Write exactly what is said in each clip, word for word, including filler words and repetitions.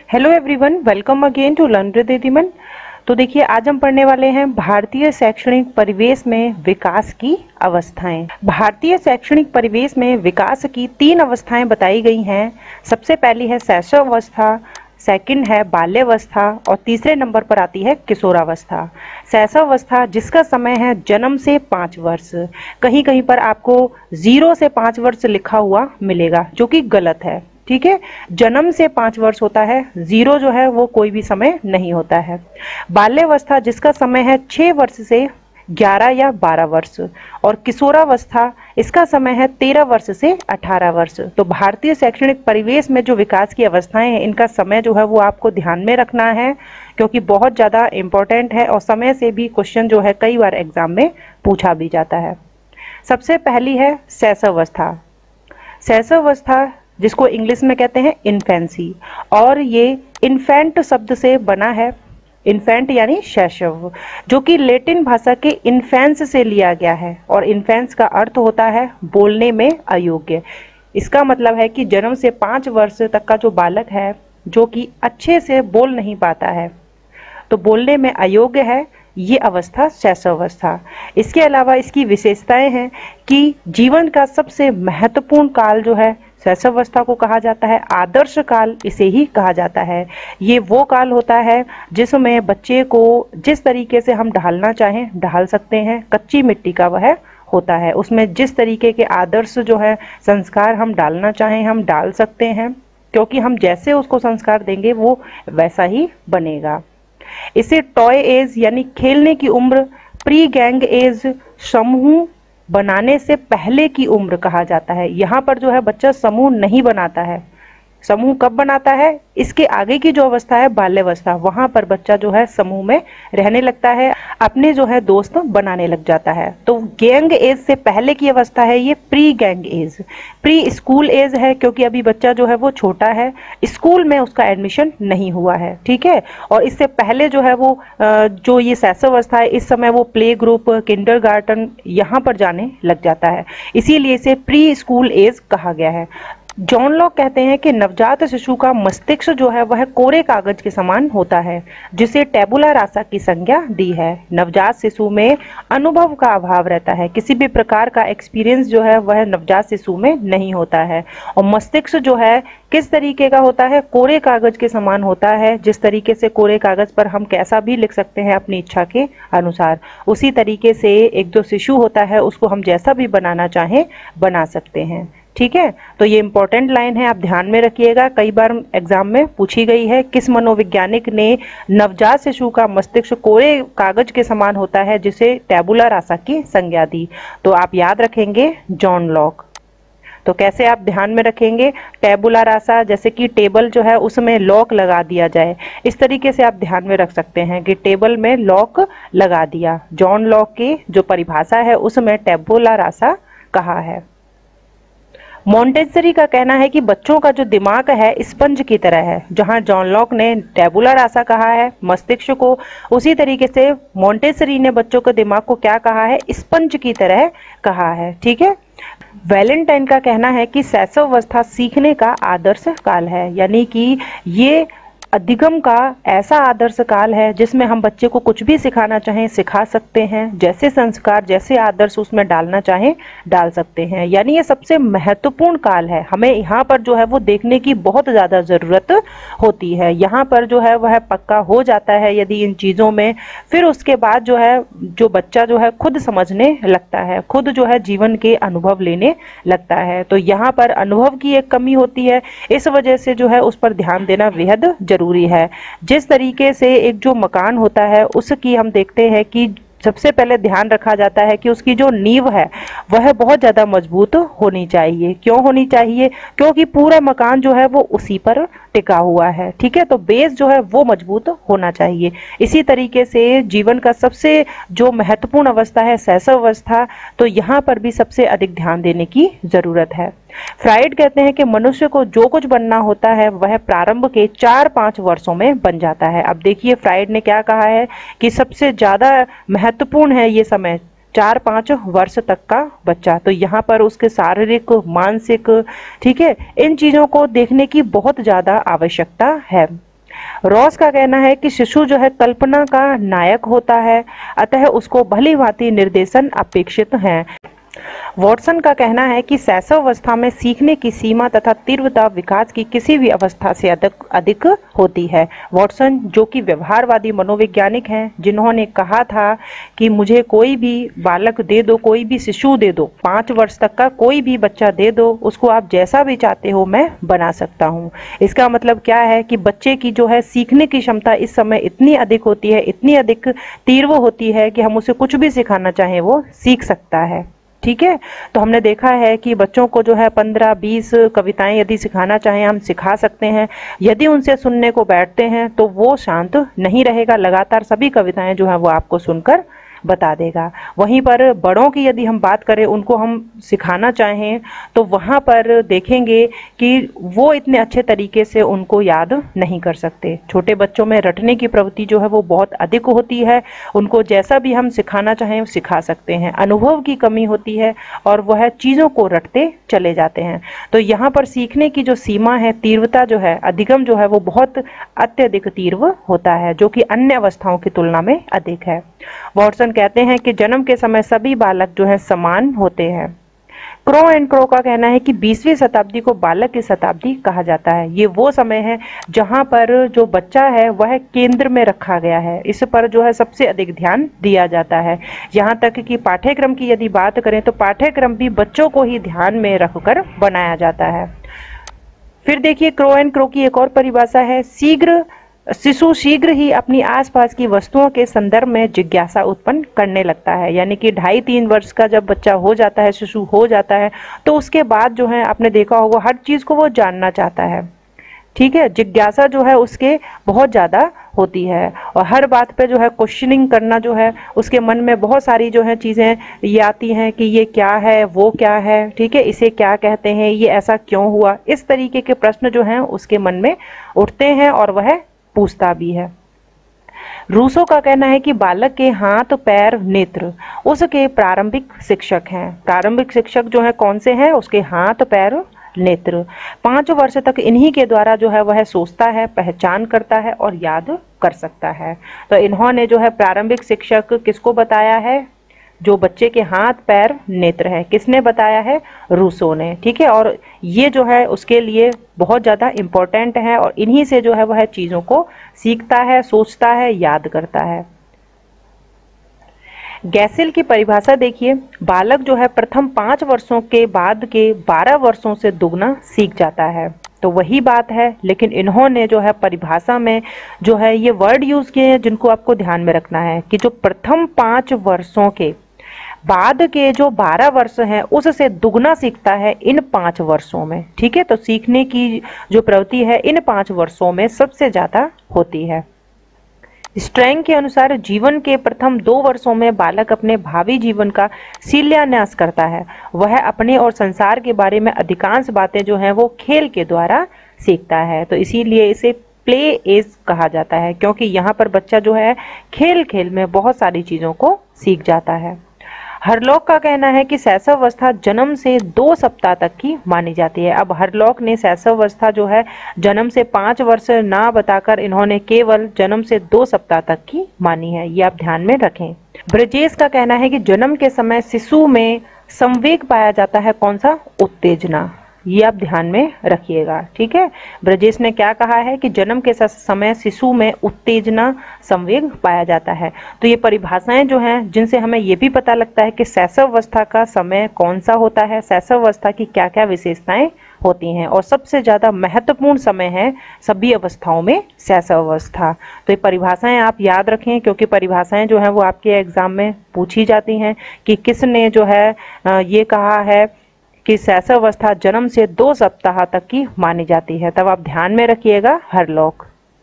Hello everyone, welcome again to learn with दीदिमन। तो देखिए, आज हम पढ़ने वाले हैं भारतीय शैक्षणिक परिवेश में विकास की अवस्थाएं। भारतीय शैक्षणिक परिवेश में विकास की तीन अवस्थाएं बताई गई हैं। सबसे पहली है शैशवावस्था, सेकंड है बाल्यावस्था और तीसरे नंबर पर आती है किशोरावस्था। शैशवावस्था जिसका समय है जन्म से पाँच वर्ष। कहीं कहीं पर आपको जीरो से पाँच वर्ष लिखा हुआ मिलेगा, जो कि गलत है। ठीक है, जन्म से पाँच वर्ष होता है, जीरो जो है वो कोई भी समय नहीं होता है। बाल्यावस्था जिसका समय है छह वर्ष से ग्यारह या बारह वर्ष और किशोरावस्था इसका समय है तेरह वर्ष से अठारह वर्ष। तो भारतीय शैक्षणिक परिवेश में जो विकास की अवस्थाएं हैं, इनका समय जो है वो आपको ध्यान में रखना है, क्योंकि बहुत ज़्यादा इम्पोर्टेंट है और समय से भी क्वेश्चन जो है कई बार एग्जाम में पूछा भी जाता है। सबसे पहली है शैशवावस्था। शैशवावस्था जिसको इंग्लिश में कहते हैं इन्फेंसी, और ये इन्फेंट शब्द से बना है। इन्फेंट यानी शैशव, जो कि लैटिन भाषा के इन्फेंस से लिया गया है और इन्फेंस का अर्थ होता है बोलने में अयोग्य। इसका मतलब है कि जन्म से पाँच वर्ष तक का जो बालक है, जो कि अच्छे से बोल नहीं पाता है, तो बोलने में अयोग्य है, ये अवस्था शैशवावस्था। इसके अलावा इसकी विशेषताएं हैं कि जीवन का सबसे महत्वपूर्ण काल जो है शैशवावस्था को कहा जाता है आदर्श काल, इसे ही कहा जाता है। ये वो काल होता है जिसमें बच्चे को जिस तरीके से हम ढालना चाहें ढाल सकते हैं। कच्ची मिट्टी का वह होता है, उसमें जिस तरीके के आदर्श जो है संस्कार हम डालना चाहें हम डाल सकते हैं, क्योंकि हम जैसे उसको संस्कार देंगे वो वैसा ही बनेगा। इसे टॉय एज यानी खेलने की उम्र, प्री गैंग एज समूह बनाने से पहले की उम्र कहा जाता है। यहाँ पर जो है बच्चा समूह नहीं बनाता है। समूह कब बनाता है? इसके आगे की जो अवस्था है बाल्यावस्था, वहां पर बच्चा जो है समूह में रहने लगता है, अपने जो है दोस्त बनाने लग जाता है। तो गैंग एज से पहले की अवस्था है ये pre gang age. Pre school age है, क्योंकि अभी बच्चा जो है वो छोटा है, स्कूल में उसका एडमिशन नहीं हुआ है। ठीक है, और इससे पहले जो है वो जो ये शैशवावस्था है, इस समय वो प्ले ग्रुप, किंडरगार्टन यहाँ पर जाने लग जाता है, इसीलिए इसे प्री स्कूल एज कहा गया है। जॉन लॉक कहते हैं कि नवजात शिशु का मस्तिष्क जो है वह कोरे कागज के समान होता है, जिसे टेबुला रासा की संज्ञा दी है। नवजात शिशु में अनुभव का अभाव रहता है, किसी भी प्रकार का एक्सपीरियंस जो है वह नवजात शिशु में नहीं होता है। और मस्तिष्क जो है किस तरीके का होता है? कोरे कागज के समान होता है। जिस तरीके से कोरे कागज पर हम कैसा भी लिख सकते हैं अपनी इच्छा के अनुसार, उसी तरीके से एक जो शिशु होता है उसको हम जैसा भी बनाना चाहें बना सकते हैं। ठीक है, तो ये इंपॉर्टेंट लाइन है, आप ध्यान में रखिएगा, कई बार एग्जाम में पूछी गई है। किस मनोवैज्ञानिक ने नवजात शिशु का मस्तिष्क कोरे कागज के समान होता है जिसे टेबुला रासा की संज्ञा दी? तो आप याद रखेंगे जॉन लॉक। तो कैसे आप ध्यान में रखेंगे? टेबुला रासा, जैसे कि टेबल जो है उसमें लॉक लगा दिया जाए, इस तरीके से आप ध्यान में रख सकते हैं कि टेबल में लॉक लगा दिया। जॉन लॉक की जो परिभाषा है उसमें टेबुला रासा कहा है। मॉन्टेसरी का कहना है कि बच्चों का जो दिमाग है स्पंज की तरह है। जहां जॉन लॉक ने टेबुला रासा कहा है मस्तिष्क को, उसी तरीके से मॉन्टेसरी ने बच्चों के दिमाग को क्या कहा है? स्पंज की तरह कहा है। ठीक है, वैलेंटाइन का कहना है कि शैशवावस्था सीखने का आदर्श काल है, यानी कि ये अधिगम का ऐसा आदर्श काल है जिसमें हम बच्चे को कुछ भी सिखाना चाहें सिखा सकते हैं, जैसे संस्कार जैसे आदर्श उसमें डालना चाहें डाल सकते हैं। यानी ये सबसे महत्वपूर्ण काल है, हमें यहाँ पर जो है वो देखने की बहुत ज़्यादा ज़रूरत होती है। यहाँ पर जो है वह पक्का हो जाता है यदि इन चीज़ों में, फिर उसके बाद जो है जो बच्चा जो है खुद समझने लगता है, खुद जो है जीवन के अनुभव लेने लगता है। तो यहाँ पर अनुभव की एक कमी होती है, इस वजह से जो है उस पर ध्यान देना बेहद जरूरी है। जिस तरीके से एक जो मकान होता है उसकी हम देखते हैं कि सबसे पहले ध्यान रखा जाता है कि उसकी जो नींव है वह बहुत ज़्यादा मजबूत होनी चाहिए। क्यों होनी चाहिए? क्योंकि पूरा मकान जो है वो उसी पर टिका हुआ है। ठीक है, तो बेस जो है वो मजबूत होना चाहिए। इसी तरीके से जीवन का सबसे जो महत्वपूर्ण अवस्था है शैशवावस्था, तो यहाँ पर भी सबसे अधिक ध्यान देने की जरूरत है। फ्राइड कहते हैं कि मनुष्य को जो कुछ बनना होता है वह प्रारंभ के चार पांच वर्षों में बन जाता है। अब देखिए फ्राइड ने क्या कहा है कि सबसे ज्यादा महत्वपूर्ण है ये समय चार पांच वर्ष तक का बच्चा। तो यहाँ पर उसके शारीरिक, मानसिक, ठीक है, इन चीजों को देखने की बहुत ज्यादा आवश्यकता है। रॉस का कहना है कि शिशु जो है कल्पना का नायक होता है, अतः उसको भली भांति निर्देशन अपेक्षित है। वॉटसन का कहना है कि शैशव अवस्था में सीखने की सीमा तथा तीव्रता विकास की किसी भी अवस्था से अधिक अधिक होती है। वॉटसन जो कि व्यवहारवादी मनोवैज्ञानिक हैं, जिन्होंने कहा था कि मुझे कोई भी बालक दे दो, कोई भी शिशु दे दो, पाँच वर्ष तक का कोई भी बच्चा दे दो, उसको आप जैसा भी चाहते हो मैं बना सकता हूँ। इसका मतलब क्या है कि बच्चे की जो है सीखने की क्षमता इस समय इतनी अधिक होती है, इतनी अधिक तीव्र होती है कि हम उसे कुछ भी सिखाना चाहें वो सीख सकता है। ठीक है, तो हमने देखा है कि बच्चों को जो है पंद्रह बीस कविताएं यदि सिखाना चाहें हम सिखा सकते हैं। यदि उनसे सुनने को बैठते हैं तो वो शांत नहीं रहेगा, लगातार सभी कविताएं जो है वो आपको सुनकर बता देगा। वहीं पर बड़ों की यदि हम बात करें, उनको हम सिखाना चाहें तो वहाँ पर देखेंगे कि वो इतने अच्छे तरीके से उनको याद नहीं कर सकते। छोटे बच्चों में रटने की प्रवृत्ति जो है वो बहुत अधिक होती है, उनको जैसा भी हम सिखाना चाहें सिखा सकते हैं। अनुभव की कमी होती है और वह चीज़ों को रटते चले जाते हैं। तो यहाँ पर सीखने की जो सीमा है, तीव्रता जो है, अधिगम जो है वो बहुत अत्यधिक तीव्र होता है, जो कि अन्य अवस्थाओं की तुलना में अधिक है। वॉटसन कहते हैं कि जन्म के समय सभी बालक जो है समान होते हैं। क्रो एंड क्रो का कहना है कि बीसवीं शताब्दी को बालक की शताब्दी कहा जाता है। ये वो समय है जहां पर जो बच्चा है वह केंद्र में रखा गया है, इस पर जो है सबसे अधिक ध्यान दिया जाता है। यहां तक कि पाठ्यक्रम की यदि बात करें तो पाठ्यक्रम भी बच्चों को ही ध्यान में रखकर बनाया जाता है। फिर देखिए क्रो एंड क्रो की एक और परिभाषा है, शीघ्र शिशु शीघ्र ही अपनी आसपास की वस्तुओं के संदर्भ में जिज्ञासा उत्पन्न करने लगता है। यानी कि ढाई तीन वर्ष का जब बच्चा हो जाता है, शिशु हो जाता है, तो उसके बाद जो है आपने देखा होगा हर चीज को वो जानना चाहता है। ठीक है, जिज्ञासा जो है उसके बहुत ज्यादा होती है और हर बात पे जो है क्वेश्चनिंग करना जो है उसके मन में बहुत सारी जो है चीजें ये आती हैं कि ये क्या है, वो क्या है, ठीक है, इसे क्या कहते हैं, ये ऐसा क्यों हुआ, इस तरीके के प्रश्न जो हैं उसके मन में उठते हैं और वह पूछता भी है। रूसो का कहना है कि बालक के हाथ, पैर, नेत्र उसके प्रारंभिक शिक्षक हैं। प्रारंभिक शिक्षक जो है कौन से हैं? उसके हाथ, पैर, नेत्र। पांच वर्ष तक इन्हीं के द्वारा जो है वह सोचता है, पहचान करता है और याद कर सकता है। तो इन्होंने जो है प्रारंभिक शिक्षक किसको बताया है? जो बच्चे के हाथ, पैर, नेत्र है, किसने बताया है? रूसो ने। ठीक है, और ये जो है उसके लिए बहुत ज़्यादा इम्पोर्टेंट है और इन्हीं से जो है वह चीज़ों को सीखता है, सोचता है, याद करता है। गैसिल की परिभाषा देखिए, बालक जो है प्रथम पाँच वर्षों के बाद के बारह वर्षों से दुगना सीख जाता है। तो वही बात है, लेकिन इन्होंने जो है परिभाषा में जो है ये वर्ड यूज किए हैं जिनको आपको ध्यान में रखना है कि जो प्रथम पाँच वर्षों के बाद के जो बारह वर्ष हैं उससे दुगना सीखता है इन पाँच वर्षों में। ठीक है, तो सीखने की जो प्रवृत्ति है इन पाँच वर्षों में सबसे ज्यादा होती है। स्ट्रैंग के अनुसार जीवन के प्रथम दो वर्षों में बालक अपने भावी जीवन का शिलान्यास करता है। वह अपने और संसार के बारे में अधिकांश बातें जो हैं वो खेल के द्वारा सीखता है। तो इसीलिए इसे प्ले एज कहा जाता है, क्योंकि यहाँ पर बच्चा जो है खेल खेल में बहुत सारी चीज़ों को सीख जाता है। हरलॉक का कहना है कि शैशव अवस्था जन्म से दो सप्ताह तक की मानी जाती है। अब हरलॉक ने शैशव अवस्था जो है जन्म से पाँच वर्ष ना बताकर इन्होंने केवल जन्म से दो सप्ताह तक की मानी है, ये आप ध्यान में रखें। ब्रिजेश का कहना है कि जन्म के समय शिशु में संवेग पाया जाता है, कौन सा? उत्तेजना, ये आप ध्यान में रखिएगा। ठीक है, ब्रजेश ने क्या कहा है कि जन्म के समय शिशु में उत्तेजना, संवेग पाया जाता है। तो ये परिभाषाएं जो हैं जिनसे हमें ये भी पता लगता है कि शैशव अवस्था का समय कौन सा होता है, शैशव अवस्था की क्या क्या विशेषताएं होती हैं, और सबसे ज्यादा महत्वपूर्ण समय है सभी अवस्थाओं में शैशव अवस्था। तो ये परिभाषाएं आप याद रखें, क्योंकि परिभाषाएं जो है वो आपके एग्जाम में पूछी जाती हैं कि किसने जो है ये कहा है कि शैशव अवस्था जन्म से दो सप्ताह तक की मानी जाती है, तब आप ध्यान में रखिएगा हरलॉक।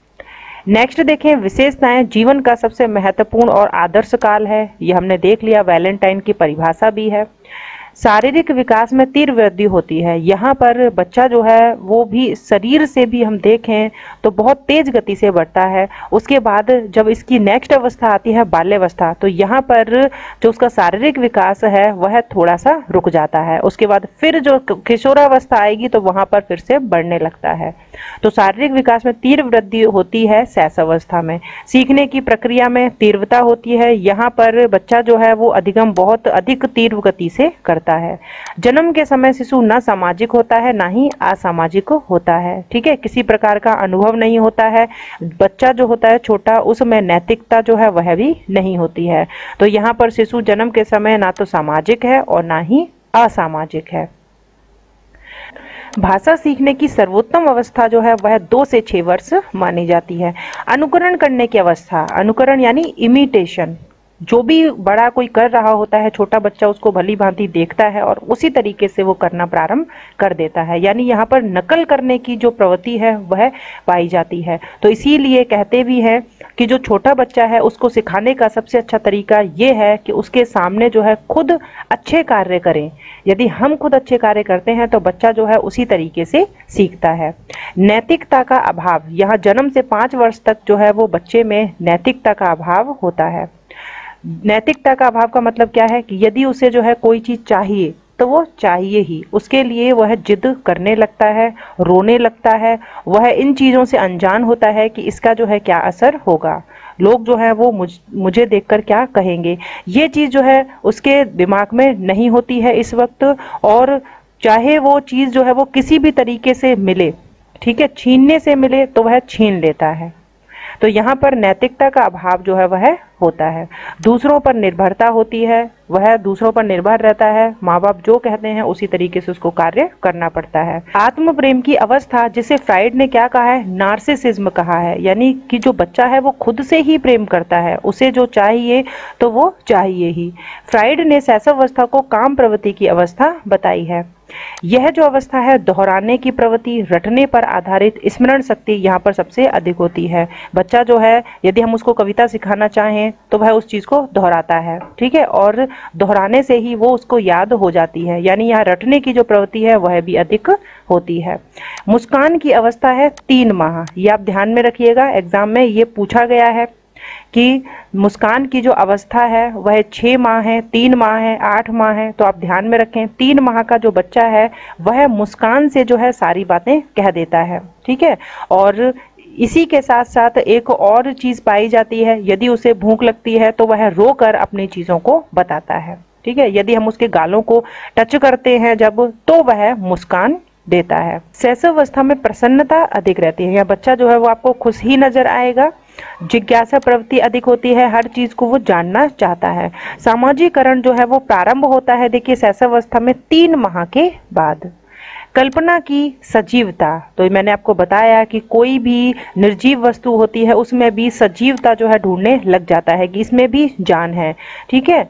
नेक्स्ट देखें, विशेषताएं जीवन का सबसे महत्वपूर्ण और आदर्श काल है, ये हमने देख लिया, वैलेंटाइन की परिभाषा भी है। शारीरिक विकास में तीव्र वृद्धि होती है, यहाँ पर बच्चा जो है वो भी शरीर से भी हम देखें तो बहुत तेज गति से बढ़ता है। उसके बाद जब इसकी नेक्स्ट अवस्था आती है बाल्यावस्था, तो यहाँ पर जो उसका शारीरिक विकास है वह थोड़ा सा रुक जाता है। उसके बाद फिर जो किशोरावस्था आएगी तो वहाँ पर फिर से बढ़ने लगता है। तो शारीरिक विकास में तीव्र वृद्धि होती है शैशवावस्था में। सीखने की प्रक्रिया में तीव्रता होती है, यहाँ पर बच्चा जो है वो अधिगम बहुत अधिक तीव्र गति से करता है। जन्म के समय शिशु न सामाजिक होता है ना ही असामाजिक होता है, ठीक है, किसी प्रकार का अनुभव नहीं होता है। बच्चा जो होता है छोटा, उसमें नैतिकता जो है वह भी नहीं होती है। तो यहाँ पर शिशु जन्म के समय ना तो सामाजिक है और ना ही असामाजिक है। भाषा सीखने की सर्वोत्तम अवस्था जो है वह दो से छह वर्ष मानी जाती है। अनुकरण करने की अवस्था, अनुकरण यानी इमिटेशन, जो भी बड़ा कोई कर रहा होता है छोटा बच्चा उसको भली भांति देखता है और उसी तरीके से वो करना प्रारंभ कर देता है, यानी यहाँ पर नकल करने की जो प्रवृत्ति है वह पाई जाती है। तो इसीलिए कहते भी हैं कि जो छोटा बच्चा है उसको सिखाने का सबसे अच्छा तरीका ये है कि उसके सामने जो है खुद अच्छे कार्य करें। यदि हम खुद अच्छे कार्य करते हैं तो बच्चा जो है उसी तरीके से सीखता है। नैतिकता का अभाव, यहाँ जन्म से पाँच वर्ष तक जो है वो बच्चे में नैतिकता का अभाव होता है। नैतिकता का अभाव का मतलब क्या है कि यदि उसे जो है कोई चीज चाहिए तो वो चाहिए ही, उसके लिए वह जिद करने लगता है, रोने लगता है, वह इन चीज़ों से अनजान होता है कि इसका जो है क्या असर होगा, लोग जो है वो मुझ मुझे देखकर क्या कहेंगे, ये चीज़ जो है उसके दिमाग में नहीं होती है इस वक्त। और चाहे वो चीज़ जो है वो किसी भी तरीके से मिले, ठीक है, छीनने से मिले तो वह छीन लेता है। तो यहाँ पर नैतिकता का अभाव जो है वह होता है। दूसरों पर निर्भरता होती है, वह दूसरों पर निर्भर रहता है, माँ बाप जो कहते हैं उसी तरीके से उसको कार्य करना पड़ता है। आत्म प्रेम की अवस्था, जिसे फ्राइड ने क्या कहा है, नार्सिसिज्म कहा है, यानी कि जो बच्चा है वो खुद से ही प्रेम करता है, उसे जो चाहिए तो वो चाहिए ही। फ्राइड ने शैशवावस्था को काम प्रवृत्ति की अवस्था बताई है। यह जो अवस्था है दोहराने की प्रवृत्ति, रटने पर आधारित स्मरण शक्ति यहाँ पर सबसे अधिक होती है। बच्चा जो है यदि हम उसको कविता सिखाना चाहें तो वह उस चीज को दोहराता है, ठीक है, और दोहराने से ही वो उसको याद हो जाती है, यानी यहाँ रटने की जो प्रवृत्ति है वह भी अधिक होती है। मुस्कान की अवस्था है तीन माह, ये आप ध्यान में रखिएगा, एग्जाम में ये पूछा गया है कि मुस्कान की जो अवस्था है वह छः माह है, तीन माह है, आठ माह है, तो आप ध्यान में रखें तीन माह का जो बच्चा है वह मुस्कान से जो है सारी बातें कह देता है, ठीक है। और इसी के साथ साथ एक और चीज पाई जाती है, यदि उसे भूख लगती है तो वह रोकर अपनी चीजों को बताता है, ठीक है। यदि हम उसके गालों को टच करते हैं जब, तो वह मुस्कान देता है। शैशवावस्था में प्रसन्नता अधिक रहती है, यह बच्चा जो है वो आपको खुश ही नजर आएगा। जिज्ञासा प्रवृत्ति अधिक होती है, हर चीज को वो जानना चाहता है। सामाजिकरण जो है वो प्रारंभ होता है, देखिए शैशवावस्था में तीन माह के बाद। कल्पना की सजीवता, तो मैंने आपको बताया कि कोई भी निर्जीव वस्तु होती है उसमें भी सजीवता जो है ढूंढने लग जाता है कि इसमें भी जान है, ठीक है।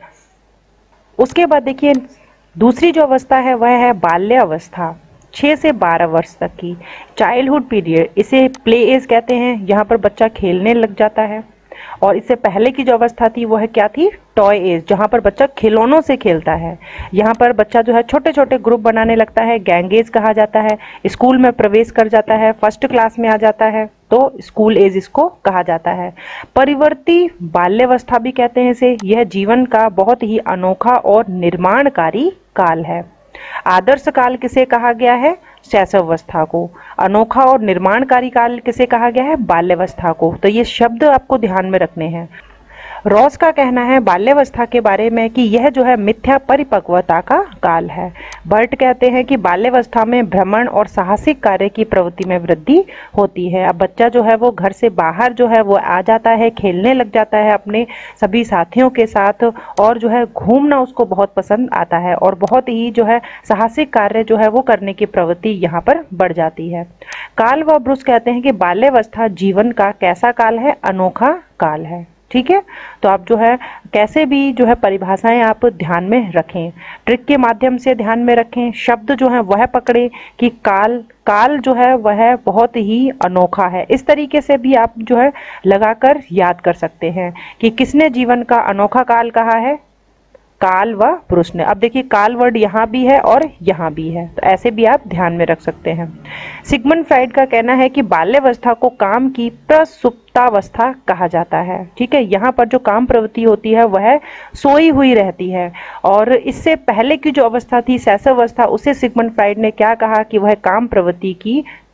उसके बाद देखिए दूसरी जो अवस्था है वह है बाल्य अवस्था, छः से बारह वर्ष तक की चाइल्डहुड पीरियड, इसे प्ले एज कहते हैं। यहाँ पर बच्चा खेलने लग जाता है। और इससे पहले की जो अवस्था थी वह क्या थी, टॉय एज, जहाँ पर बच्चा खिलौनों से खेलता है। यहाँ पर बच्चा जो है छोटे छोटे ग्रुप बनाने लगता है, गैंग एज कहा जाता है। स्कूल में प्रवेश कर जाता है, फर्स्ट क्लास में आ जाता है, तो स्कूल एज इसको कहा जाता है। परिवर्ती बाल्यावस्था भी कहते हैं इसे, यह जीवन का बहुत ही अनोखा और निर्माणकारी काल है। आदर्श काल किसे कहा गया है, शैशवावस्था को। अनोखा और निर्माणकारी काल किसे कहा गया है, बाल्यावस्था को। तो ये शब्द आपको ध्यान में रखने हैं। रॉस का कहना है बाल्यावस्था के बारे में कि यह जो है मिथ्या परिपक्वता का काल है। बर्ट कहते हैं कि बाल्यावस्था में भ्रमण और साहसिक कार्य की प्रवृत्ति में वृद्धि होती है। अब बच्चा जो है वो घर से बाहर जो है वो आ जाता है, खेलने लग जाता है अपने सभी साथियों के साथ, और जो है घूमना उसको बहुत पसंद आता है और बहुत ही जो है साहसिक कार्य जो है वो करने की प्रवृत्ति यहाँ पर बढ़ जाती है। काल व ब्रूस कहते हैं कि बाल्यावस्था जीवन का कैसा काल है, अनोखा काल है, ठीक है। तो आप जो है कैसे भी जो है परिभाषाएं आप ध्यान में रखें, ट्रिक के माध्यम से ध्यान में रखें, शब्द जो है वह पकड़े कि काल काल जो है वह बहुत ही अनोखा है। इस तरीके से भी आप जो है लगाकर याद कर सकते हैं कि किसने जीवन का अनोखा काल कहा है, काल व पुरुष ने। अब देखिए काल वर्ड यहाँ भी है और यहाँ भी है, तो ऐसे भी आप ध्यान में रख सकते हैं। सिगमंड फ्राइड का कहना है कि बाल्यावस्था को काम की प्रसुप्तावस्था कहा जाता है, ठीक है। यहाँ पर जो काम प्रवृत्ति होती है वह सोई हुई रहती है, और इससे पहले की जो अवस्था थी शैशवावस्था, उसे सिगमंड फ्राइड ने क्या कहा कि वह काम प्रवृत्ति की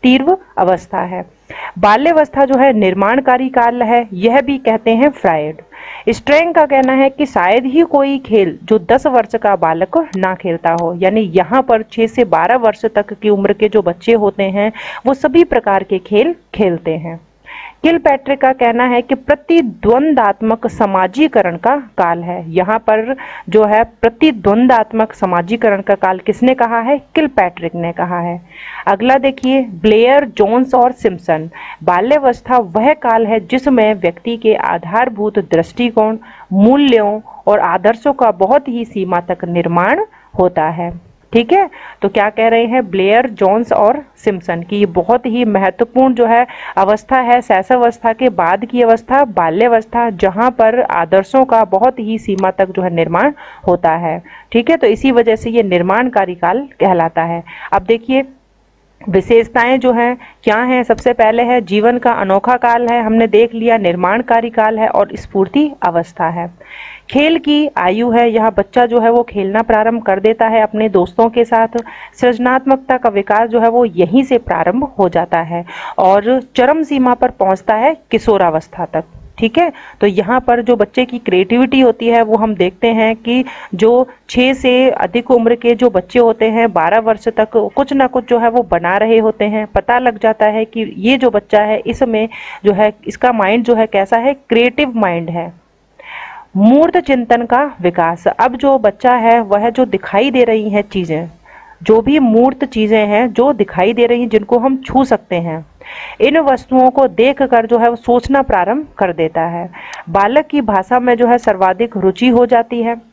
तीव्र अवस्था है। बाल्यावस्था जो है निर्माणकारी काल है, यह भी कहते हैं फ्रायड। स्ट्रैंग का कहना है कि शायद ही कोई खेल जो दस वर्ष का बालक ना खेलता हो, यानी यहाँ पर छह से बारह वर्ष तक की उम्र के जो बच्चे होते हैं वो सभी प्रकार के खेल खेलते हैं। किलपैट्रिक का कहना है कि प्रतिद्वंदात्मक समाजीकरण का काल है। यहाँ पर जो है प्रतिद्वंदात्मक समाजीकरण का काल किसने कहा है? किलपैट्रिक ने कहा है। अगला देखिए, ब्लेयर, जोन्स और सिम्पसन। बाल्यावस्था वह काल है जिसमें व्यक्ति के आधारभूत दृष्टिकोण, मूल्यों और आदर्शों का बहुत ही सीमा तक निर्माण होता है। ठीक है, तो क्या कह रहे हैं ब्लेयर, जोन्स और सिम्पसन की ये बहुत ही महत्वपूर्ण जो है अवस्था है, शैशवावस्था के बाद की अवस्था बाल्यावस्था, जहां पर आदर्शों का बहुत ही सीमा तक जो है निर्माण होता है। ठीक है, तो इसी वजह से ये निर्माणकारी काल कहलाता है। अब देखिए विशेषताएं जो हैं क्या हैं, सबसे पहले है जीवन का अनोखा काल है, हमने देख लिया, निर्माणकारी काल है और स्फूर्ति अवस्था है। खेल की आयु है, यहाँ बच्चा जो है वो खेलना प्रारंभ कर देता है अपने दोस्तों के साथ। सृजनात्मकता का विकास जो है वो यहीं से प्रारंभ हो जाता है और चरम सीमा पर पहुंचता है किशोरावस्था तक। ठीक है, तो यहाँ पर जो बच्चे की क्रिएटिविटी होती है वो हम देखते हैं कि जो छः से अधिक उम्र के जो बच्चे होते हैं बारह वर्ष तक कुछ ना कुछ जो है वो बना रहे होते हैं। पता लग जाता है कि ये जो बच्चा है इसमें जो है इसका माइंड जो है कैसा है, क्रिएटिव माइंड है। मूर्त चिंतन का विकास, अब जो बच्चा है वह जो दिखाई दे रही हैं चीजें, जो भी मूर्त चीजें हैं जो दिखाई दे रही हैं जिनको हम छू सकते हैं, इन वस्तुओं को देखकर जो है वो सोचना प्रारंभ कर देता है। बालक की भाषा में जो है सर्वाधिक रुचि हो जाती है।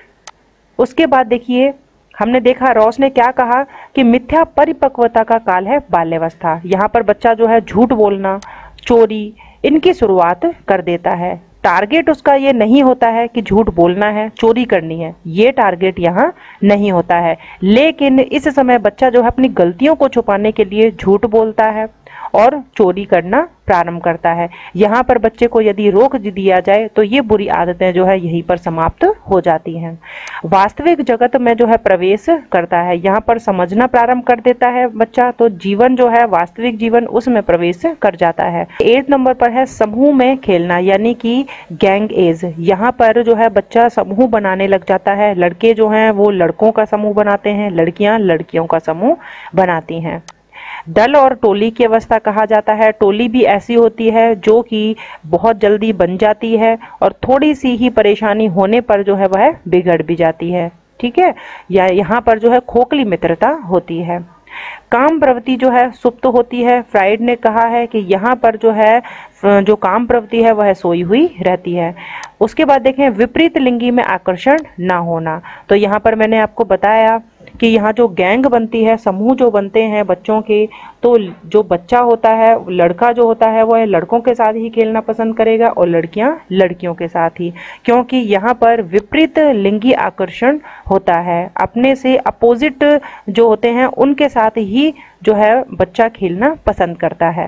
उसके बाद देखिए हमने देखा रॉस ने क्या कहा कि मिथ्या परिपक्वता का काल है बाल्यावस्था। यहाँ पर बच्चा जो है झूठ बोलना, चोरी, इनकी शुरुआत कर देता है। टारगेट उसका ये नहीं होता है कि झूठ बोलना है, चोरी करनी है, ये टारगेट यहाँ नहीं होता है, लेकिन इस समय बच्चा जो है अपनी गलतियों को छुपाने के लिए झूठ बोलता है और चोरी करना प्रारंभ करता है। यहाँ पर बच्चे को यदि रोक दिया जाए तो ये बुरी आदतें जो है यहीं पर समाप्त हो जाती हैं। वास्तविक जगत में जो है प्रवेश करता है, यहाँ पर समझना प्रारंभ कर देता है बच्चा, तो जीवन जो है वास्तविक जीवन उसमें प्रवेश कर जाता है। एट नंबर पर है समूह में खेलना, यानी कि गैंग एज। यहाँ पर जो है बच्चा समूह बनाने लग जाता है। लड़के जो हैं वो लड़कों का समूह बनाते हैं, लड़कियां लड़कियों का समूह बनाती हैं। दल और टोली की अवस्था कहा जाता है। टोली भी ऐसी होती है जो कि बहुत जल्दी बन जाती है और थोड़ी सी ही परेशानी होने पर जो है वह बिगड़ भी जाती है। ठीक है, या यहाँ पर जो है खोखली मित्रता होती है। काम प्रवृत्ति जो है सुप्त होती है। फ्राइड ने कहा है कि यहाँ पर जो है जो काम प्रवृत्ति है वह सोई हुई रहती है। उसके बाद देखें विपरीत लिंगी में आकर्षण ना होना, तो यहाँ पर मैंने आपको बताया कि यहाँ जो गैंग बनती है, समूह जो बनते हैं बच्चों के, तो जो बच्चा होता है, लड़का जो होता है वह लड़कों के साथ ही खेलना पसंद करेगा और लड़कियां लड़कियों के साथ ही, क्योंकि यहाँ पर विपरीत लिंगी आकर्षण होता है। अपने से अपोजिट जो होते हैं उनके साथ ही जो है बच्चा खेलना पसंद करता है।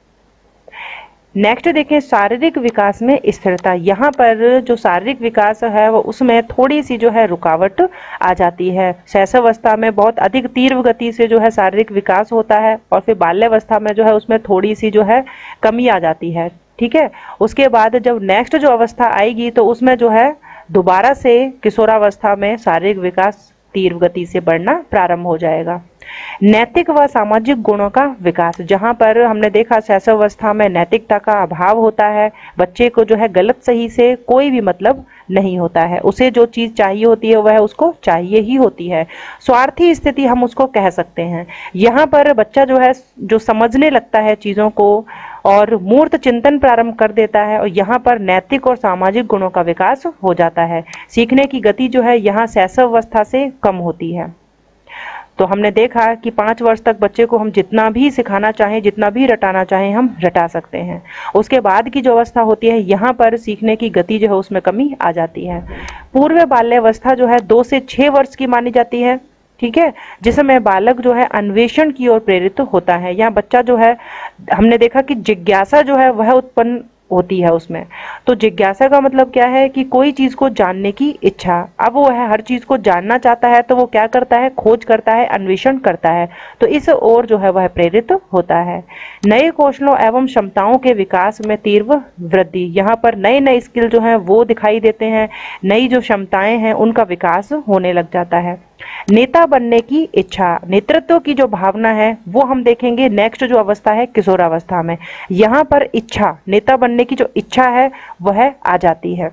नेक्स्ट देखें शारीरिक विकास में स्थिरता। यहाँ पर जो शारीरिक विकास है वो उसमें थोड़ी सी जो है रुकावट आ जाती है। शैशवावस्था में बहुत अधिक तीव्र गति से जो है शारीरिक विकास होता है और फिर बाल्यावस्था में जो है उसमें थोड़ी सी जो है कमी आ जाती है। ठीक है, उसके बाद जब नेक्स्ट जो अवस्था आएगी तो उसमें जो है दोबारा से किशोरावस्था में शारीरिक विकास तीव्र गति से बढ़ना प्रारंभ हो जाएगा। नैतिक व सामाजिक गुणों का विकास, जहां पर हमने देखा शैशवावस्था में नैतिकता का अभाव होता है। बच्चे को जो है गलत सही से कोई भी मतलब नहीं होता है, उसे जो चीज चाहिए होती है वह उसको चाहिए ही होती है। स्वार्थी स्थिति हम उसको कह सकते हैं। यहाँ पर बच्चा जो है जो समझने लगता है चीजों को और मूर्त चिंतन प्रारंभ कर देता है और यहाँ पर नैतिक और सामाजिक गुणों का विकास हो जाता है। सीखने की गति जो है यहाँ शैशवावस्था से कम होती है। तो हमने देखा कि पाँच वर्ष तक बच्चे को हम जितना भी सिखाना चाहें, जितना भी रटाना चाहें, हम रटा सकते हैं। उसके बाद की जो अवस्था होती है यहाँ पर सीखने की गति जो है उसमें कमी आ जाती है। पूर्व बाल्यावस्था जो है दो से छह वर्ष की मानी जाती है। ठीक है, जिसमें बालक जो है अन्वेषण की ओर प्रेरित होता है। यहाँ बच्चा जो है हमने देखा कि जिज्ञासा जो है वह उत्पन्न होती है उसमें। तो जिज्ञासा का मतलब क्या है कि कोई चीज को जानने की इच्छा। अब वो है हर चीज को जानना चाहता है तो वो क्या करता है, खोज करता है, अन्वेषण करता है, तो इस ओर जो है वह प्रेरित होता है। नए कौशलों एवं क्षमताओं के विकास में तीव्र वृद्धि, यहाँ पर नए नए स्किल जो है वो दिखाई देते हैं, नई जो क्षमताएं हैं उनका विकास होने लग जाता है। नेता बनने की इच्छा, नेतृत्व की जो भावना है वो हम देखेंगे नेक्स्ट जो अवस्था है किशोरावस्था में। यहाँ पर इच्छा, नेता बनने की जो इच्छा है वह आ जाती है।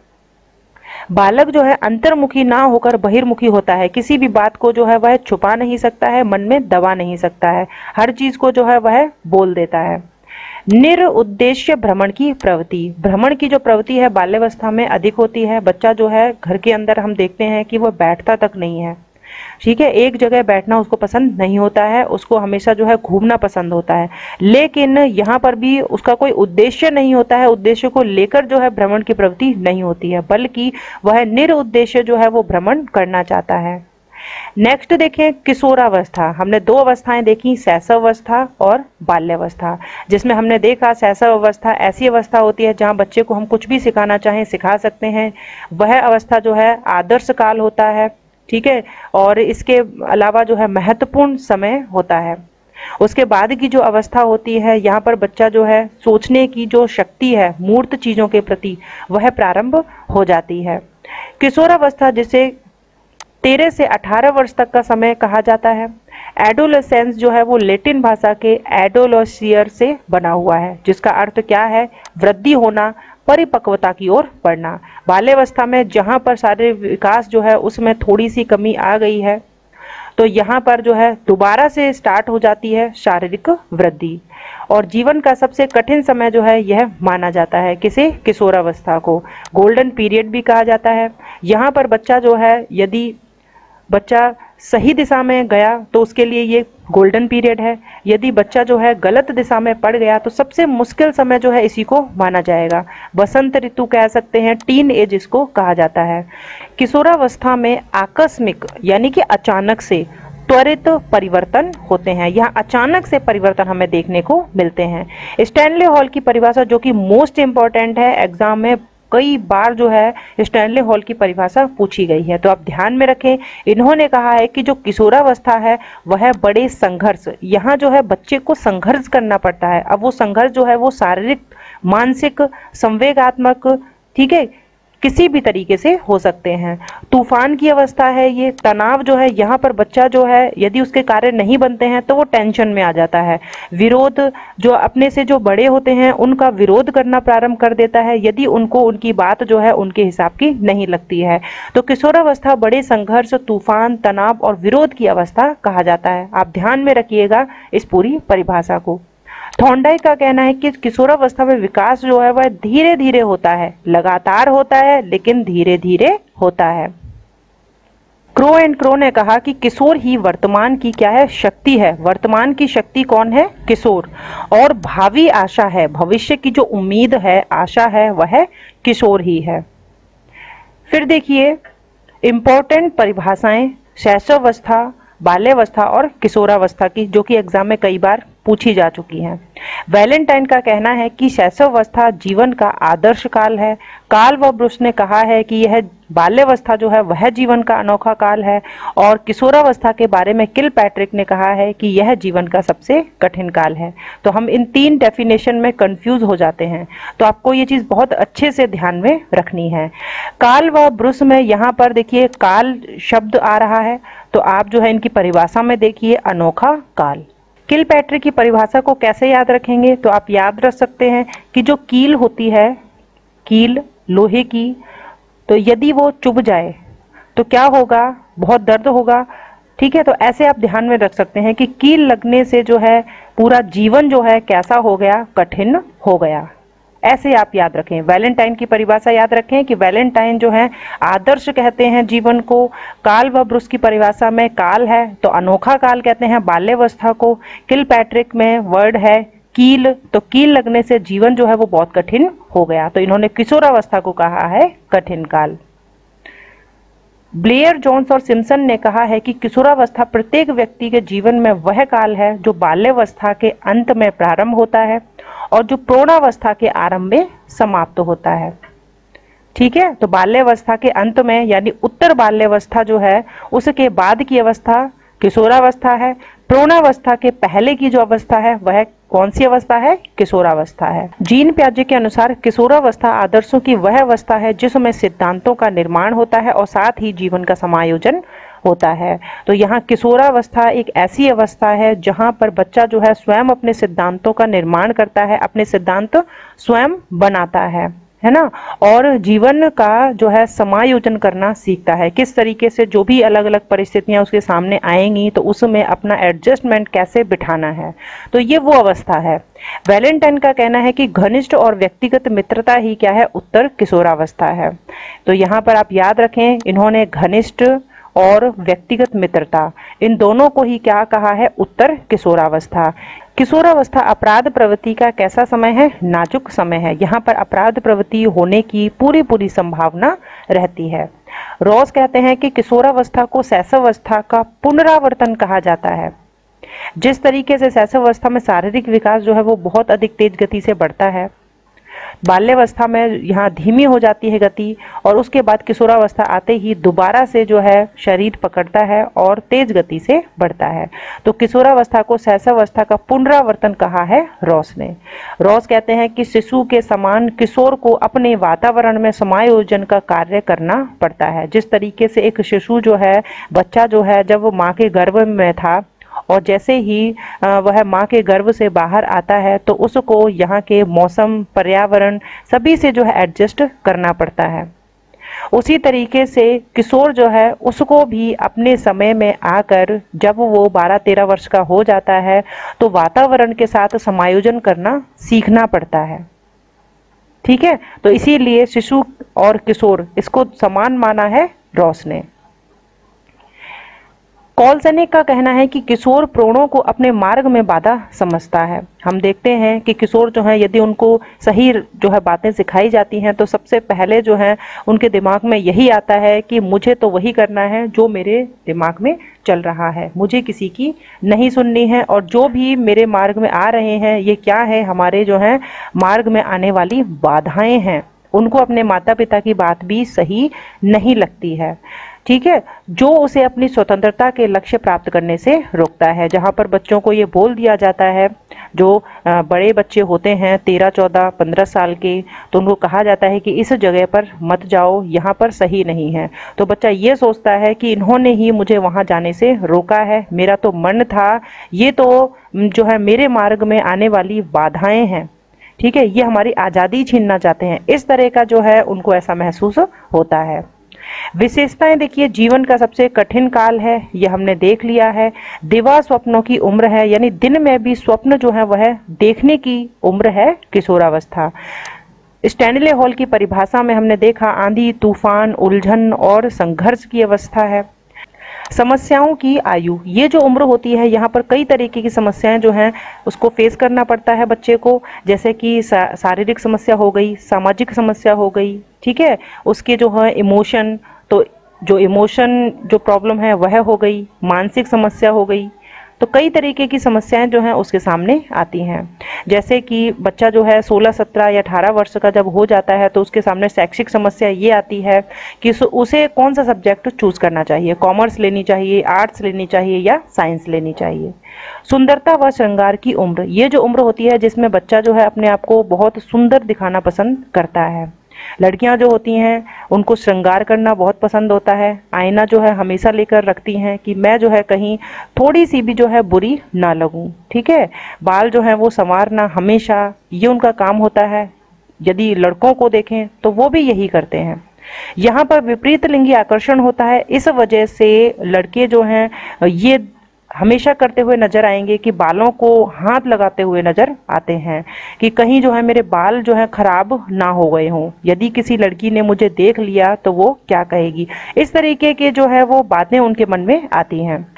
बालक जो है अंतर्मुखी ना होकर बहिर्मुखी होता है, किसी भी बात को जो है वह छुपा नहीं सकता है, मन में दबा नहीं सकता है, हर चीज को जो है वह बोल देता है। निरुद्देश्य भ्रमण की प्रवृत्ति, भ्रमण की जो प्रवृत्ति है बाल्यावस्था में अधिक होती है। बच्चा जो है घर के अंदर हम देखते हैं कि वह बैठता तक नहीं है, ठीक है, एक जगह बैठना उसको पसंद नहीं होता है, उसको हमेशा जो है घूमना पसंद होता है। लेकिन यहाँ पर भी उसका कोई उद्देश्य नहीं होता है, उद्देश्य को लेकर जो है भ्रमण की प्रवृत्ति नहीं होती है, बल्कि वह निरुद्देश्य जो है वो भ्रमण करना चाहता है। नेक्स्ट देखें किशोरावस्था। हमने दो अवस्थाएं देखी, शैशव अवस्था और बाल्यावस्था, जिसमें हमने देखा शैशव अवस्था ऐसी अवस्था होती है जहां बच्चे को हम कुछ भी सिखाना चाहें सिखा सकते हैं। वह अवस्था जो है आदर्श काल होता है, ठीक है, और इसके अलावा जो है महत्वपूर्ण समय होता है। उसके बाद की जो अवस्था होती है यहाँ पर बच्चा जो है सोचने की जो शक्ति है मूर्त चीजों के प्रति वह प्रारंभ हो जाती है। किशोरावस्था जिसे तेरह से अठारह वर्ष तक का समय कहा जाता है। एडोलेसेंस जो है वो लैटिन भाषा के एडोलोसियर से बना हुआ है, जिसका अर्थ क्या है, वृद्धि होना, परिपक्वता की ओर बढ़ना। बाल्यावस्था में जहां पर शारीरिक विकास जो है उसमें थोड़ी सी कमी आ गई है, तो यहाँ पर जो है दोबारा से स्टार्ट हो जाती है शारीरिक वृद्धि। और जीवन का सबसे कठिन समय जो है यह माना जाता है किसे, किशोरावस्था को। गोल्डन पीरियड भी कहा जाता है। यहाँ पर बच्चा जो है यदि बच्चा सही दिशा में गया तो उसके लिए ये गोल्डन पीरियड है, यदि बच्चा जो है गलत दिशा में पड़ गया तो सबसे मुश्किल समय जो है इसी को माना जाएगा। बसंत ऋतु कह सकते हैं, टीन एज इसको कहा जाता है। किशोरावस्था में आकस्मिक यानी कि अचानक से त्वरित परिवर्तन होते हैं। यहाँ अचानक से परिवर्तन हमें देखने को मिलते हैं। स्टैनले हॉल की परिभाषा जो कि मोस्ट इंपॉर्टेंट है, एग्जाम में कई बार जो है स्टैनले हॉल की परिभाषा पूछी गई है, तो आप ध्यान में रखें। इन्होंने कहा है कि जो किशोरावस्था है वह बड़े संघर्ष, यहाँ जो है बच्चे को संघर्ष करना पड़ता है। अब वो संघर्ष जो है वो शारीरिक, मानसिक, संवेगात्मक, ठीक है, किसी भी तरीके से हो सकते हैं। तूफान की अवस्था है ये। तनाव जो है यहाँ पर बच्चा जो है यदि उसके कार्य नहीं बनते हैं तो वो टेंशन में आ जाता है। विरोध, जो अपने से जो बड़े होते हैं उनका विरोध करना प्रारंभ कर देता है यदि उनको उनकी बात जो है उनके हिसाब की नहीं लगती है। तो किशोरावस्था बड़े संघर्ष, तूफान, तनाव और विरोध की अवस्था कहा जाता है। आप ध्यान में रखिएगा इस पूरी परिभाषा को। थॉर्नडाइक का कहना है कि किशोरावस्था में विकास जो है वह धीरे धीरे होता है, लगातार होता है लेकिन धीरे धीरे होता है। क्रो एंड क्रो ने कहा कि किशोर ही वर्तमान की क्या है, शक्ति है। वर्तमान की शक्ति कौन है, किशोर, और भावी आशा है, भविष्य की जो उम्मीद है, आशा है, वह किशोर ही है। फिर देखिए इंपॉर्टेंट परिभाषाएं शैशवावस्था, बाल्यावस्था और किशोरावस्था की, जो कि एग्जाम में कई बार पूछी जा चुकी हैं। वैलेंटाइन का कहना है कि शैशवावस्था जीवन का आदर्श काल है। कार्ल व ब्रुश ने कहा है कि यह बाल्यावस्था जो है वह जीवन का अनोखा काल है, और किशोरावस्था के बारे में किलपैट्रिक ने कहा है कि यह जीवन का सबसे कठिन काल है। तो हम इन तीन डेफिनेशन में कंफ्यूज हो जाते हैं, तो आपको ये चीज बहुत अच्छे से ध्यान में रखनी है। कार्ल व ब्रुश में यहाँ पर देखिए काल शब्द आ रहा है, तो आप जो है इनकी परिभाषा में देखिए अनोखा काल। किलपैट्रिक की परिभाषा को कैसे याद रखेंगे, तो आप याद रख सकते हैं कि जो कील होती है, कील लोहे की, तो यदि वो चुभ जाए तो क्या होगा, बहुत दर्द होगा, ठीक है। तो ऐसे आप ध्यान में रख सकते हैं कि कील लगने से जो है पूरा जीवन जो है कैसा हो गया, कठिन हो गया। ऐसे आप याद रखें। वैलेंटाइन की परिभाषा याद रखें कि वैलेंटाइन जो है आदर्श कहते हैं जीवन को। काल व ब्रुश की परिभाषा में काल है तो अनोखा काल कहते हैं बाल्यावस्था को। किलपैट्रिक में वर्ड है कील, तो कील लगने से जीवन जो है वो बहुत कठिन हो गया, तो इन्होंने किशोरावस्था को कहा है कठिन काल। ब्लेयर, जोन्स और सिम्पसन ने कहा है कि किशोरावस्था प्रत्येक व्यक्ति के जीवन में वह काल है जो बाल्यावस्था के अंत में प्रारंभ होता है और जो प्रौढ़ावस्था के आरंभ में समाप्त होता है। ठीक है, तो बाल्यावस्था के अंत में यानी उत्तर बाल्यावस्था जो है उसके बाद की अवस्था किशोरावस्था है। प्रौढ़ावस्था के पहले की जो अवस्था है वह कौन सी अवस्था है? किशोरावस्था है। जीन पियाजे के अनुसार किशोरावस्था आदर्शों की वह अवस्था है जिसमें सिद्धांतों का निर्माण होता है और साथ ही जीवन का समायोजन होता है। तो यहाँ किशोरावस्था एक ऐसी अवस्था है जहाँ पर बच्चा जो है स्वयं अपने सिद्धांतों का निर्माण करता है, अपने सिद्धांत स्वयं बनाता है, है ना, और जीवन का जो है समायोजन करना सीखता है। किस तरीके से जो भी अलग अलग परिस्थितियां उसके सामने आएंगी तो उसमें अपना एडजस्टमेंट कैसे बिठाना है, तो ये वो अवस्था है। वैलेंटाइन का कहना है कि घनिष्ठ और व्यक्तिगत मित्रता ही क्या है? उत्तर किशोरावस्था है। तो यहाँ पर आप याद रखें, इन्होंने घनिष्ठ और व्यक्तिगत मित्रता इन दोनों को ही क्या कहा है? उत्तर किशोरावस्था। किशोरावस्था अपराध प्रवृत्ति का कैसा समय है? नाजुक समय है। यहाँ पर अपराध प्रवृत्ति होने की पूरी पूरी संभावना रहती है। रॉस कहते हैं कि किशोरावस्था को शैशवावस्था का पुनरावर्तन कहा जाता है। जिस तरीके से शैशवावस्था में शारीरिक विकास जो है वो बहुत अधिक तेज गति से बढ़ता है, बाल्यावस्था में यहाँ धीमी हो जाती है गति, और उसके बाद किशोरावस्था आते ही दोबारा से जो है शरीर पकड़ता है और तेज गति से बढ़ता है। तो किशोरावस्था को शैशवावस्था का पुनरावर्तन कहा है रॉस ने। रॉस कहते हैं कि शिशु के समान किशोर को अपने वातावरण में समायोजन का कार्य करना पड़ता है। जिस तरीके से एक शिशु जो है, बच्चा जो है, जब वो माँ के गर्भ में था और जैसे ही वह माँ के गर्भ से बाहर आता है तो उसको यहाँ के मौसम, पर्यावरण सभी से जो है एडजस्ट करना पड़ता है। उसी तरीके से किशोर जो है उसको भी अपने समय में आकर जब वो बारह तेरह वर्ष का हो जाता है तो वातावरण के साथ समायोजन करना सीखना पड़ता है। ठीक है, तो इसीलिए शिशु और किशोर इसको समान माना है रॉस ने। कॉलसेनिक का कहना है कि किशोर प्रोणों को अपने मार्ग में बाधा समझता है। हम देखते हैं कि किशोर जो है यदि उनको सही जो है बातें सिखाई जाती हैं तो सबसे पहले जो है उनके दिमाग में यही आता है कि मुझे तो वही करना है जो मेरे दिमाग में चल रहा है, मुझे किसी की नहीं सुननी है, और जो भी मेरे मार्ग में आ रहे हैं ये क्या है? हमारे जो है मार्ग में आने वाली बाधाएं हैं। उनको अपने माता पिता की बात भी सही नहीं लगती है। ठीक है, जो उसे अपनी स्वतंत्रता के लक्ष्य प्राप्त करने से रोकता है। जहाँ पर बच्चों को ये बोल दिया जाता है, जो बड़े बच्चे होते हैं तेरह चौदह पंद्रह साल के, तो उनको कहा जाता है कि इस जगह पर मत जाओ, यहाँ पर सही नहीं है। तो बच्चा ये सोचता है कि इन्होंने ही मुझे वहाँ जाने से रोका है, मेरा तो मन था, ये तो जो है मेरे मार्ग में आने वाली बाधाएं हैं। ठीक है, ये हमारी आज़ादी छीनना चाहते हैं। इस तरह का जो है उनको ऐसा महसूस होता है। विशेषताएं देखिए, जीवन का सबसे कठिन काल है, यह हमने देख लिया है। दिवा स्वप्नों की उम्र है, यानी दिन में भी स्वप्न जो है वह देखने की उम्र है किशोरावस्था। स्टैनले हॉल की परिभाषा में हमने देखा आंधी, तूफान, उलझन और संघर्ष की अवस्था है। समस्याओं की आयु, ये जो उम्र होती है यहाँ पर कई तरीके की समस्याएं जो हैं उसको फेस करना पड़ता है बच्चे को, जैसे कि शारीरिक समस्या हो गई, सामाजिक समस्या हो गई। ठीक है, उसके जो है इमोशन, तो जो इमोशन जो प्रॉब्लम है वह हो गई, मानसिक समस्या हो गई। तो कई तरीके की समस्याएं जो हैं उसके सामने आती हैं। जैसे कि बच्चा जो है सोलह सत्रह या अठारह वर्ष का जब हो जाता है तो उसके सामने शैक्षिक समस्या ये आती है कि उसे कौन सा सब्जेक्ट चूज करना चाहिए, कॉमर्स लेनी चाहिए, आर्ट्स लेनी चाहिए या साइंस लेनी चाहिए। सुंदरता व श्रृंगार की उम्र, ये जो उम्र होती है जिसमें बच्चा जो है अपने आप को बहुत सुंदर दिखाना पसंद करता है। लड़कियां जो होती हैं उनको श्रृंगार करना बहुत पसंद होता है, आईना जो है हमेशा लेकर रखती हैं कि मैं जो है कहीं थोड़ी सी भी जो है बुरी ना लगूं। ठीक है, बाल जो है वो संवारना हमेशा ये उनका काम होता है। यदि लड़कों को देखें तो वो भी यही करते हैं। यहाँ पर विपरीत लिंगी आकर्षण होता है, इस वजह से लड़के जो हैं ये हमेशा करते हुए नजर आएंगे कि बालों को हाथ लगाते हुए नजर आते हैं कि कहीं जो है मेरे बाल जो है खराब ना हो गए हों, यदि किसी लड़की ने मुझे देख लिया तो वो क्या कहेगी। इस तरीके के जो है वो बातें उनके मन में आती हैं।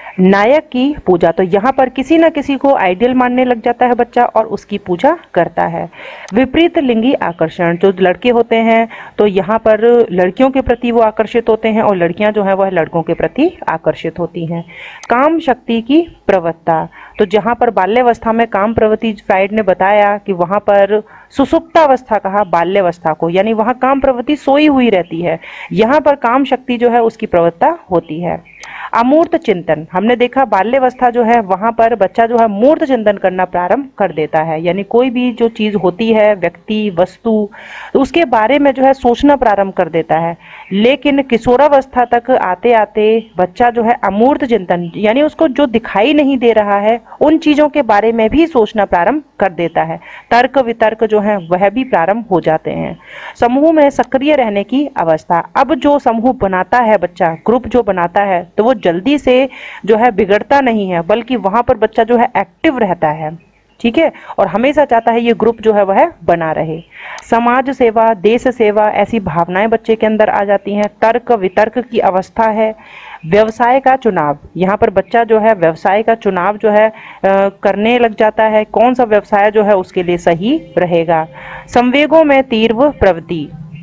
नायक की पूजा, तो यहाँ पर किसी न किसी को आइडियल मानने लग जाता है बच्चा और उसकी पूजा करता है। विपरीत लिंगी आकर्षण, जो लड़के होते हैं तो यहाँ पर लड़कियों के प्रति वो आकर्षित होते हैं और लड़कियां जो है वह लड़कों के प्रति आकर्षित होती हैं। काम शक्ति की प्रवृत्ता, तो जहाँ पर बाल्यावस्था में काम प्रवृत्ति, फ्राइड ने बताया कि वहाँ पर सुसुप्तावस्था कहा बाल्यावस्था को, यानी वहाँ काम प्रवृत्ति सोई हुई रहती है, यहाँ पर काम शक्ति जो है उसकी प्रवृत्ता होती है। अमूर्त चिंतन, हमने देखा बाल्यावस्था जो है वहां पर बच्चा जो है मूर्त चिंतन करना प्रारंभ कर देता है, यानी कोई भी जो चीज होती है, व्यक्ति, वस्तु, तो उसके बारे में जो है सोचना प्रारंभ कर देता है। लेकिन किशोरावस्था तक आते आते बच्चा जो है अमूर्त चिंतन, यानी उसको जो दिखाई नहीं दे रहा है उन चीजों के बारे में भी सोचना प्रारंभ कर देता है। तर्क वितर्क जो है वह भी प्रारंभ हो जाते हैं। समूह में सक्रिय रहने की अवस्था, अब जो समूह बनाता है बच्चा, ग्रुप जो बनाता है, तो वो जल्दी से जो है बिगड़ता नहीं है, बल्कि वहां पर बच्चा जो है एक्टिव रहता है, ठीक है, और हमेशा चाहता है ये ग्रुप जो है वह बना रहे। समाज सेवा, देश सेवा, ऐसी भावनाएं बच्चे के अंदर आ जाती हैं। तर्क वितर्क की अवस्था है। व्यवसाय का चुनाव, यहाँ पर बच्चा जो है व्यवसाय का चुनाव जो है आ, करने लग जाता है, कौन सा व्यवसाय जो है उसके लिए सही रहेगा। संवेगों में तीव्र प्रवृत्ति,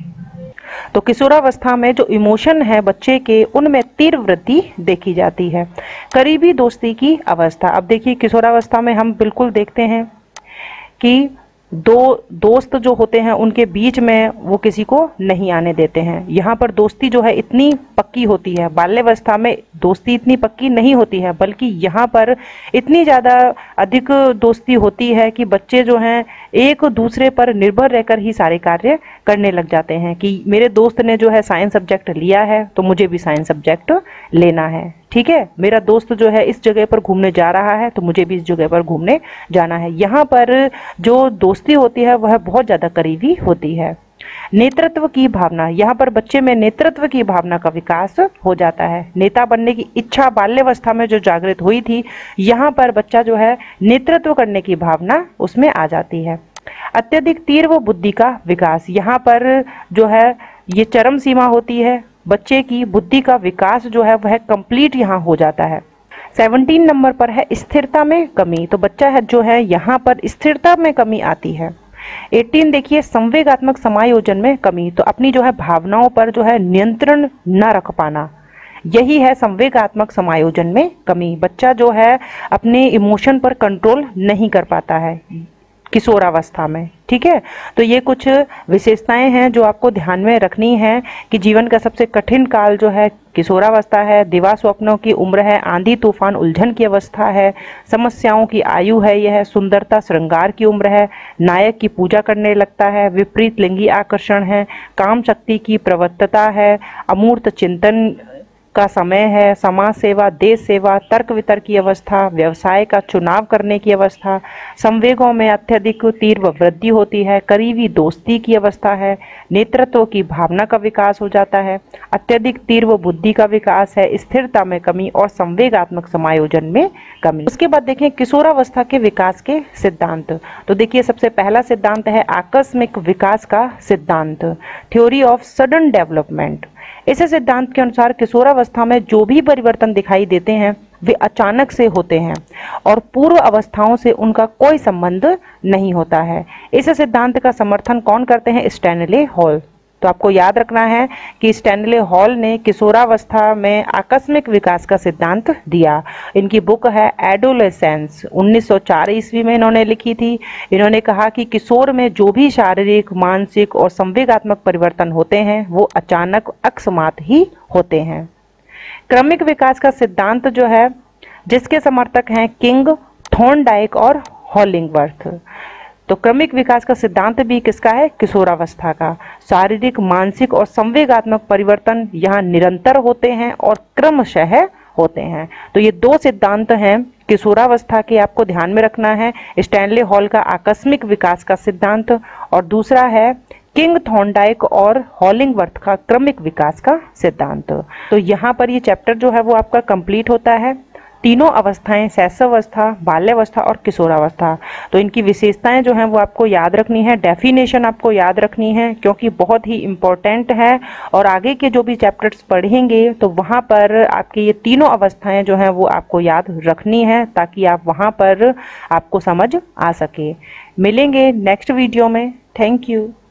तो किशोरावस्था में जो इमोशन है बच्चे के, उनमें तीव्र वृद्धि देखी जाती है। करीबी दोस्ती की अवस्था, अब देखिए किशोरावस्था में हम बिल्कुल देखते हैं कि दो दोस्त जो होते हैं उनके बीच में वो किसी को नहीं आने देते हैं। यहाँ पर दोस्ती जो है इतनी पक्की होती है, बाल्यावस्था में दोस्ती इतनी पक्की नहीं होती है, बल्कि यहाँ पर इतनी ज़्यादा अधिक दोस्ती होती है कि बच्चे जो हैं एक दूसरे पर निर्भर रहकर ही सारे कार्य करने लग जाते हैं कि मेरे दोस्त ने जो है साइंस सब्जेक्ट लिया है तो मुझे भी साइंस सब्जेक्ट लेना है, ठीक है, मेरा दोस्त जो है इस जगह पर घूमने जा रहा है तो मुझे भी इस जगह पर घूमने जाना है। यहाँ पर जो दोस्ती होती है वह बहुत ज़्यादा करीबी होती है। नेतृत्व की भावना, यहाँ पर बच्चे में नेतृत्व की भावना का विकास हो जाता है। नेता बनने की इच्छा बाल्यावस्था में जो जागृत हुई थी, यहाँ पर बच्चा जो है नेतृत्व करने की भावना उसमें आ जाती है। अत्यधिक तीव्र बुद्धि का विकास, यहाँ पर जो है ये चरम सीमा होती है, बच्चे की बुद्धि का विकास जो है वह कंप्लीट यहाँ हो जाता है। सत्रह नंबर पर है स्थिरता में कमी, तो बच्चा है जो है यहाँ पर स्थिरता में कमी आती है। अठारह देखिए संवेगात्मक समायोजन में कमी, तो अपनी जो है भावनाओं पर जो है नियंत्रण न रख पाना, यही है संवेगात्मक समायोजन में कमी। बच्चा जो है अपने इमोशन पर कंट्रोल नहीं कर पाता है किशोरावस्था में, ठीक है। तो ये कुछ विशेषताएं हैं जो आपको ध्यान में रखनी है कि जीवन का सबसे कठिन काल जो है किशोरावस्था है, दिवा स्वप्नों की उम्र है, आंधी तूफान उलझन की अवस्था है, समस्याओं की आयु है, यह सुंदरता श्रृंगार की उम्र है, नायक की पूजा करने लगता है, विपरीत लिंगी आकर्षण है, काम शक्ति की प्रवृत्तता है, अमूर्त चिंतन का समय है, समाज सेवा, देश सेवा, तर्क वितर्क की अवस्था, व्यवसाय का चुनाव करने की अवस्था, संवेगों में अत्यधिक तीव्र वृद्धि होती है, करीबी दोस्ती की अवस्था है, नेतृत्व की भावना का विकास हो जाता है, अत्यधिक तीव्र बुद्धि का विकास है, स्थिरता में कमी और संवेगात्मक समायोजन में कमी। उसके बाद देखें किशोरावस्था के विकास के सिद्धांत, तो देखिए सबसे पहला सिद्धांत है आकस्मिक विकास का सिद्धांत, थ्योरी ऑफ सडन डेवलपमेंट। इस सिद्धांत के अनुसार किशोरावस्था में जो भी परिवर्तन दिखाई देते हैं वे अचानक से होते हैं और पूर्व अवस्थाओं से उनका कोई संबंध नहीं होता है। इस सिद्धांत का समर्थन कौन करते हैं? Stanley Hall. तो आपको याद रखना है कि स्टैनले हॉल ने किशोरावस्था में आकस्मिक विकास का सिद्धांत दिया। इनकी बुक है एडोलेसेंस, उन्नीस सौ चार ईस्वी में इन्होंने लिखी थी। इन्होंने कहा कि किशोर में जो भी शारीरिक, मानसिक और संवेगात्मक परिवर्तन होते हैं वो अचानक अकस्मात ही होते हैं। क्रमिक विकास का सिद्धांत जो है जिसके समर्थक हैं किंग, थॉर्नडाइक और हॉलिंगवर्थ। तो क्रमिक विकास का सिद्धांत भी किसका है? किशोरावस्था का। शारीरिक, मानसिक और संवेगात्मक परिवर्तन यहाँ निरंतर होते हैं और क्रमशः होते हैं। तो ये दो सिद्धांत हैं किशोरावस्था के, आपको ध्यान में रखना है। स्टैनले हॉल का आकस्मिक विकास का सिद्धांत और दूसरा है किंग, थॉर्नडाइक और हॉलिंगवर्थ का क्रमिक विकास का सिद्धांत। तो यहाँ पर ये चैप्टर जो है वो आपका कंप्लीट होता है। तीनों अवस्थाएं, शैशवावस्था, बाल्यावस्था और किशोरावस्था। तो इनकी विशेषताएं जो हैं वो आपको याद रखनी है, डेफिनेशन आपको याद रखनी है, क्योंकि बहुत ही इम्पोर्टेंट है। और आगे के जो भी चैप्टर्स पढ़ेंगे तो वहाँ पर आपकी ये तीनों अवस्थाएं जो हैं वो आपको याद रखनी है, ताकि आप वहाँ पर आपको समझ आ सके। मिलेंगे नेक्स्ट वीडियो में। Thank you.